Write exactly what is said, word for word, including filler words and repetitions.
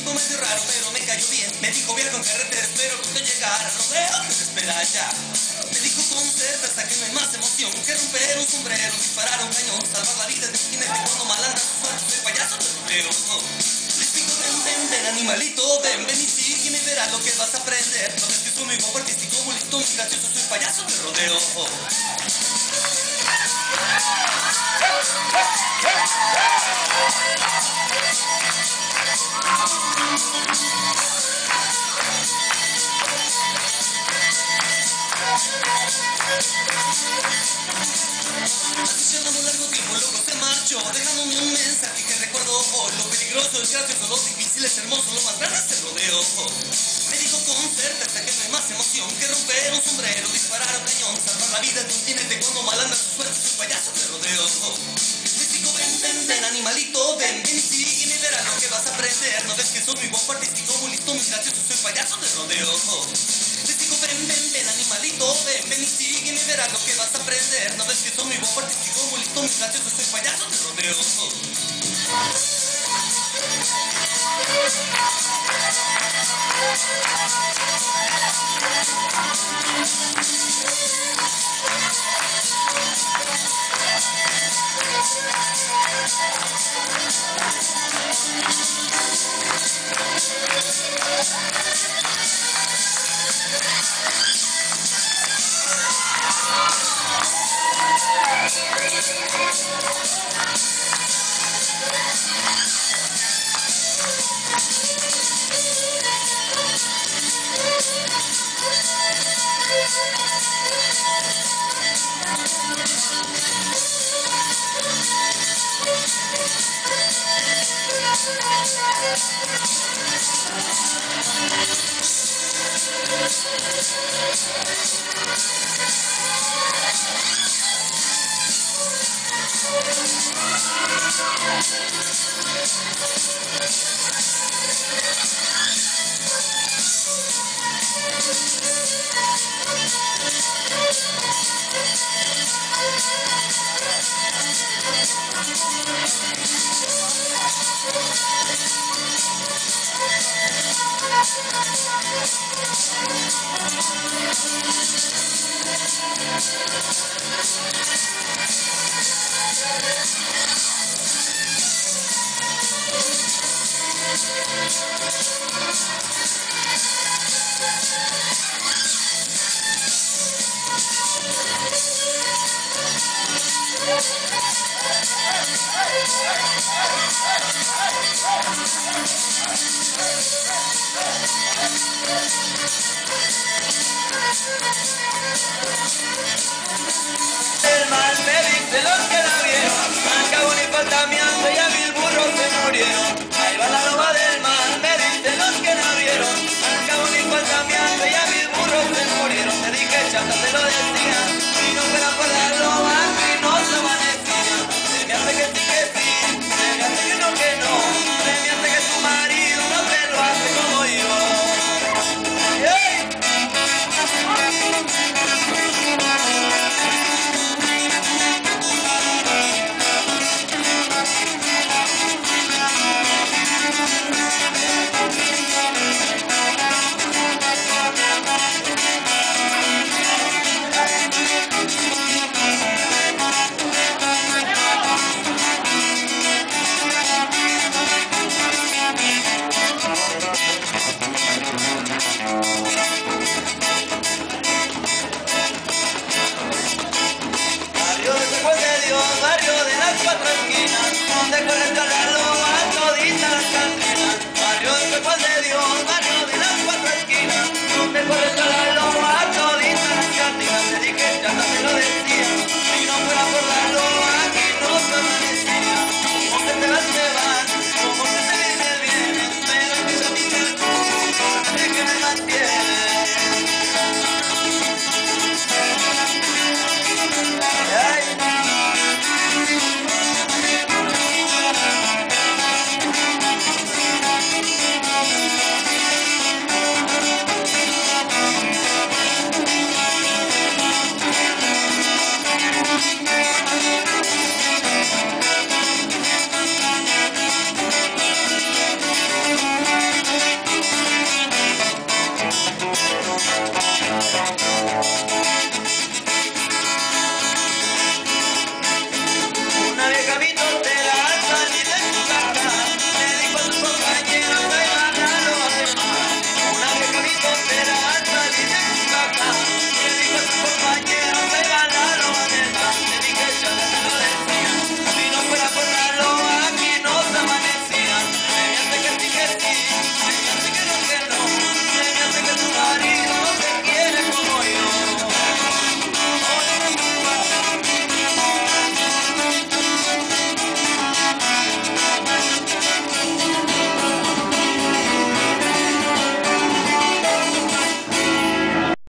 tipo medio raro, pero me cayó bien. Me dijo viaja con carretera, espero que llegar al rodeo que te espera ya. Me dijo con certeza que no hay más emoción que romper un sombrero, disparar un cañón, salvar la vida de un jinete cuando mal anda su suerte. Soy payaso de rodeo. Les digo ven, ven, ven, animalito, ven, ven y sígueme y verás lo que vas a aprender. No ves que soy muy guapo, artístico, muy listo, muy gracioso, soy payaso de rodeo. Haciendo un largo tiempo luego se marchó, dejándome un mensaje que recuerdo hoy. Lo peligroso, el gracioso, lo difícil, es hermoso, lo más grande es el rodeo. Me dijo con certeza que no hay más emoción que romper un sombrero, disparar un cañón, salvar la vida de un jinete cuando mal anda su suerte, soy payaso de rodeo. Les digo ven, ven, ven, animalito, ven, ven y sígueme y verás lo que vas a aprender. No ves que soy muy guapo, artístico, muy listo, muy gracioso, soy payaso de rodeo. Les digo ven, ven, ven, animalito, ven, ven y sígueme y verás lo que vas a aprender. No ves que soy muy guapo, artístico, muy listo, muy gracioso, soy payaso de rodeo.